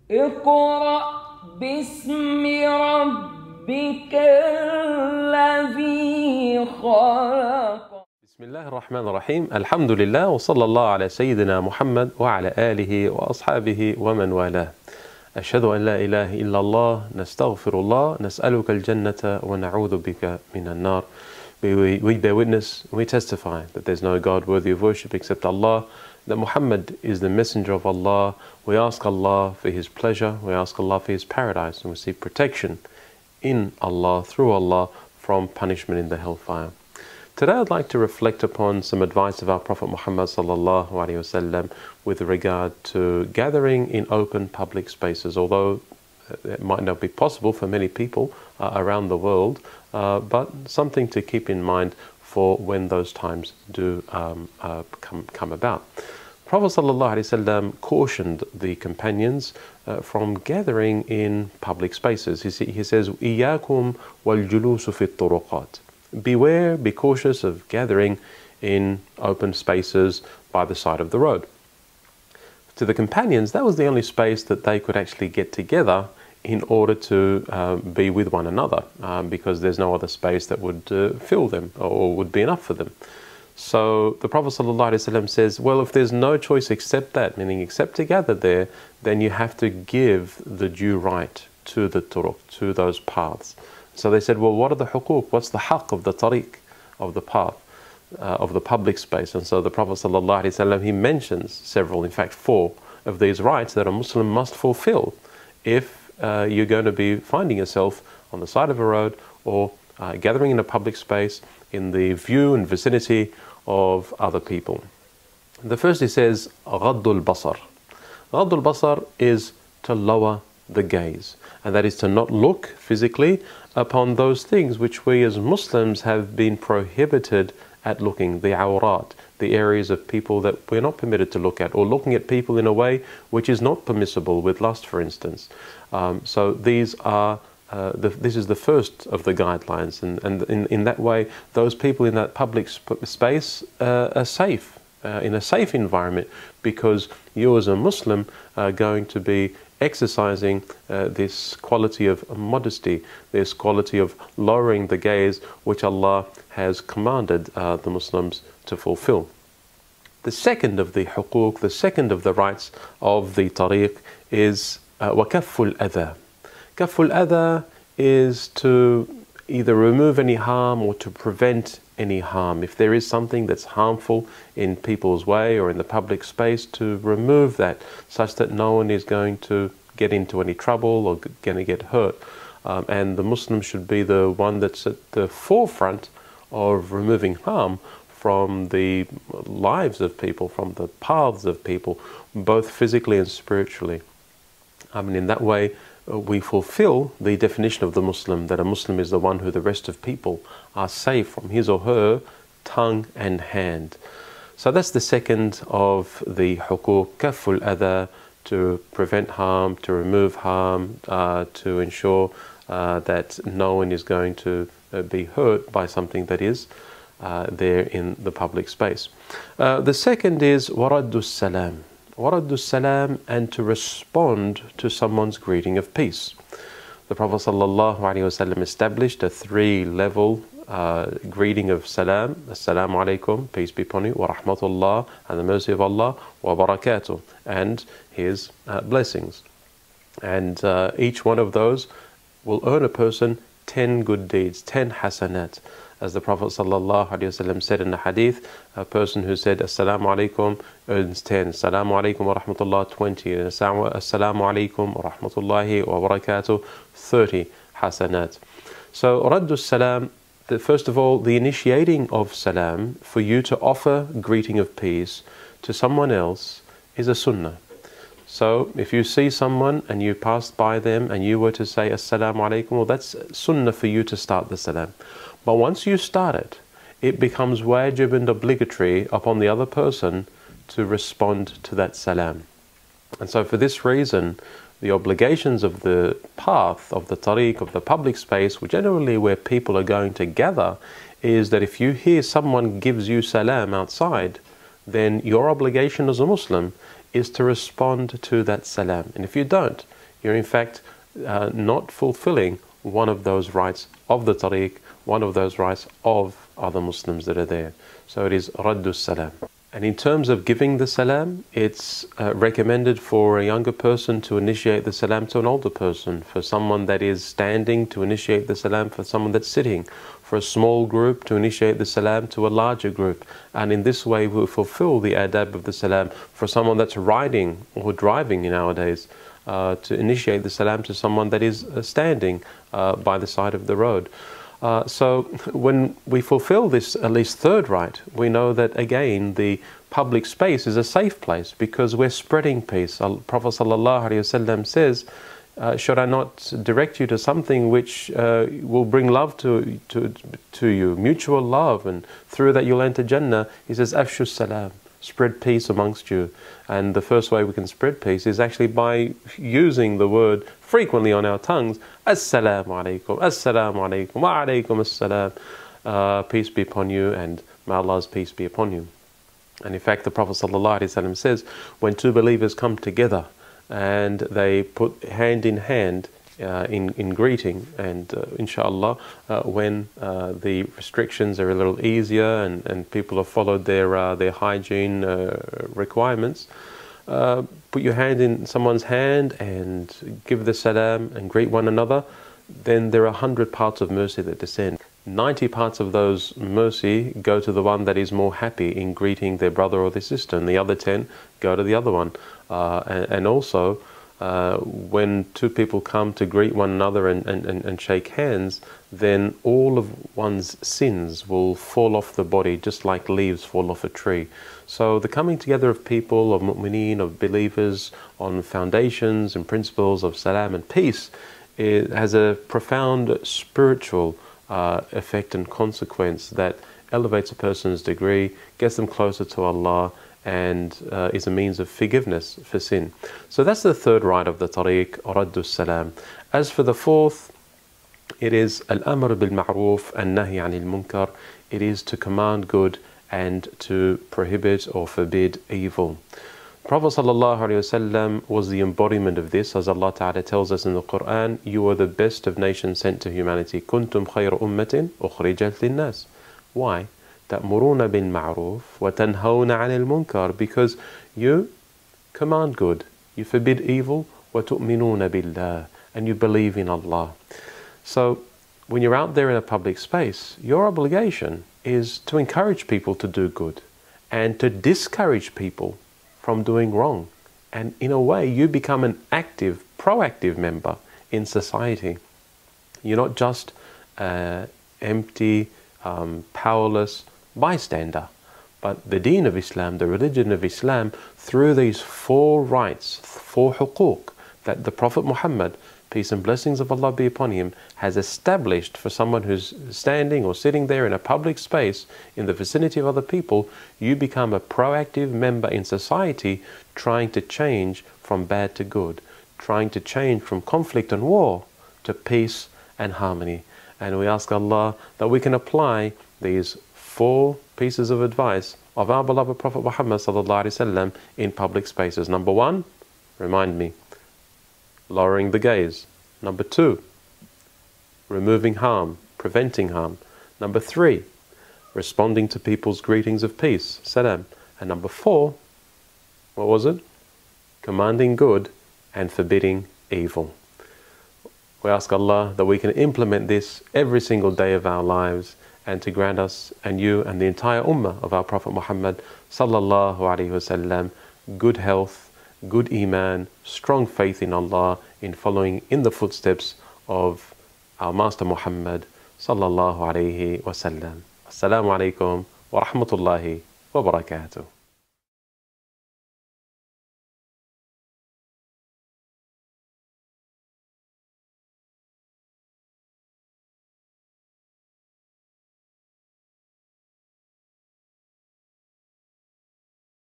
اقرأ باسم ربك الذي خلق. بسم الله الرحمن الرحيم. الحمد لله وصلى الله على سيدنا محمد وعلى آله وأصحابه ومن والاه. أشهد أن لا إله إلا الله نستغفر الله نسألك الجنة ونعوذ بك من النار. We bear witness and we testify that there is no God worthy of worship except Allah, that Muhammad is the messenger of Allah. We ask Allah for His pleasure, we ask Allah for His paradise, and we seek protection in Allah, through Allah, from punishment in the hellfire. Today I'd like to reflect upon some advice of our Prophet Muhammad sallallahu alaihi wasallam with regard to gathering in open public spaces, although it might not be possible for many people around the world, but something to keep in mind for when those times do come about. Prophet sallallahu alaihi wasallam cautioned the companions from gathering in public spaces. He says, "Iyakum wal julusu fi turuqat." Beware, be cautious of gathering in open spaces by the side of the road. To the companions, that was the only space that they could actually get together in order to be with one another, because there's no other space that would fill them or would be enough for them. So the Prophet ﷺ says, well, if there's no choice except that, meaning except to gather there, then you have to give the due right to the turuq, to those paths. So they said, well, what are the huquq? What's the haqq of the tariq, of the path, of the public space? And so the Prophet ﷺ, he mentions several, in fact 4 of these rights that a Muslim must fulfill if you're going to be finding yourself on the side of a road or gathering in a public space in the view and vicinity of other people. The first, he says, غَضُّ الْبَصَرِ. غَضُّ الْبَصَرِ is to lower the gaze, and that is to not look physically upon those things which we as Muslims have been prohibited at looking, the awrat, the areas of people that we're not permitted to look at, or looking at people in a way which is not permissible, with lust, for instance. So these are this is the first of the guidelines, and in that way those people in that public space are safe, in a safe environment, because you as a Muslim are going to be exercising this quality of modesty, this quality of lowering the gaze, which Allah has commanded the Muslims to fulfill. The second of the huquq, the second of the rights of the tariq, is وَكَفُّ الْأَذَى. Kaful adha is to either remove any harm or to prevent any harm. If there is something that's harmful in people's way or in the public space, to remove that such that no one is going to get into any trouble or going to get hurt. And the Muslim should be the one that's at the forefront of removing harm from the lives of people, from the paths of people, both physically and spiritually. In that way, we fulfill the definition of the Muslim, that a Muslim is the one who the rest of people are safe from his or her tongue and hand. So that's the second of the huquq, kaful adha, to prevent harm, to remove harm, to ensure that no one is going to be hurt by something that is there in the public space. The second is waraddu salam. Waraddu salam, and to respond to someone's greeting of peace. The Prophet ﷺ established a 3-level greeting of salam. Assalamu alaikum, peace be upon you, wa rahmatullah, and the mercy of Allah, wa barakatuh, and His blessings. And each one of those will earn a person 10 good deeds, 10 hasanat. As the Prophet ﷺ said in the hadith, a person who said Assalamu alaikum earns 10, Assalamu alaikum wa rahmatullah 20, and Assalamu alaikum wa rahmatullahi wa barakatuh 30 hasanat. So raddu salam, first of all, the initiating of salam, for you to offer greeting of peace to someone else, is a sunnah. So if you see someone and you passed by them and you were to say Assalamu alaikum, well, that's sunnah for you to start the salam. But once you start it, it becomes wajib and obligatory upon the other person to respond to that salam. And so for this reason, the obligations of the path, of the tariq, of the public space, generally where people are going to gather, is that if you hear someone gives you salam outside, then your obligation as a Muslim is to respond to that salam. And if you don't, you're in fact not fulfilling one of those rights of the tariq, one of those rights of other Muslims that are there. So it is raddu salam. And in terms of giving the salam, it's recommended for a younger person to initiate the salam to an older person, for someone that is standing to initiate the salam for someone that's sitting, for a small group to initiate the salam to a larger group. And in this way we fulfill the adab of the salam for someone that's riding or driving nowadays, to initiate the salam to someone that is standing by the side of the road. So when we fulfill this at least third right, we know that again the public space is a safe place because we're spreading peace. Prophet ﷺ says, should I not direct you to something which will bring love to you, mutual love, and through that you'll enter Jannah? He says, Afshu salam, spread peace amongst you. And the first way we can spread peace is actually by using the word frequently on our tongues, Assalamu alaikum, Assalamu alaikum, wa alaikum assalam, peace be upon you, and may Allah's peace be upon you. And in fact the Prophet ﷺ says, when two believers come together and they put hand in hand in greeting, and inshallah when the restrictions are a little easier and people have followed their hygiene requirements, put your hand in someone's hand and give the salam and greet one another, then there are 100 parts of mercy that descend. 90 parts of those mercy go to the one that is more happy in greeting their brother or their sister, and the other 10 go to the other one. And also when two people come to greet one another and shake hands, then all of one's sins will fall off the body just like leaves fall off a tree. So the coming together of people, of mu'mineen, of believers on foundations and principles of salam and peace, it has a profound spiritual effect and consequence that elevates a person's degree, gets them closer to Allah, and is a means of forgiveness for sin. So that's the third right of the tariq, raddu salam. As for the fourth, it is al-amr bil-ma'ruf and nahi anil munkar. It is to command good and to prohibit or forbid evil. Prophet ﷺ was the embodiment of this, as Allah Ta'ala tells us in the Quran, you are the best of nations sent to humanity. Kuntum khayra ummatin ukhrijat lin-nas. Why? تأمرون بالمعروف وتنهون عن المنكر, because you command good, you forbid evil, وتؤمنون بالله, and you believe in Allah. So when you're out there in a public space, your obligation is to encourage people to do good and to discourage people from doing wrong. And in a way you become an active, proactive member in society. You're not just empty, powerless bystander, but the deen of Islam, the religion of Islam, through these four rights, four huquq that the Prophet Muhammad, peace and blessings of Allah be upon him, has established for someone who's standing or sitting there in a public space in the vicinity of other people, you become a proactive member in society, trying to change from bad to good, trying to change from conflict and war to peace and harmony. And we ask Allah that we can apply these four pieces of advice of our beloved Prophet Muhammad ﷺ in public spaces. Number one, remind me, lowering the gaze. Number two, removing harm, preventing harm. Number three, responding to people's greetings of peace, salam. And number four, what was it? Commanding good and forbidding evil. We ask Allah that we can implement this every single day of our lives, and to grant us and you and the entire ummah of our Prophet Muhammad sallallahu alaihi wasallam good health, good iman, strong faith in Allah, in following in the footsteps of our Master Muhammad sallallahu alaihi wasallam. Assalamu alaikum wa rahmatullahi wa barakatuh.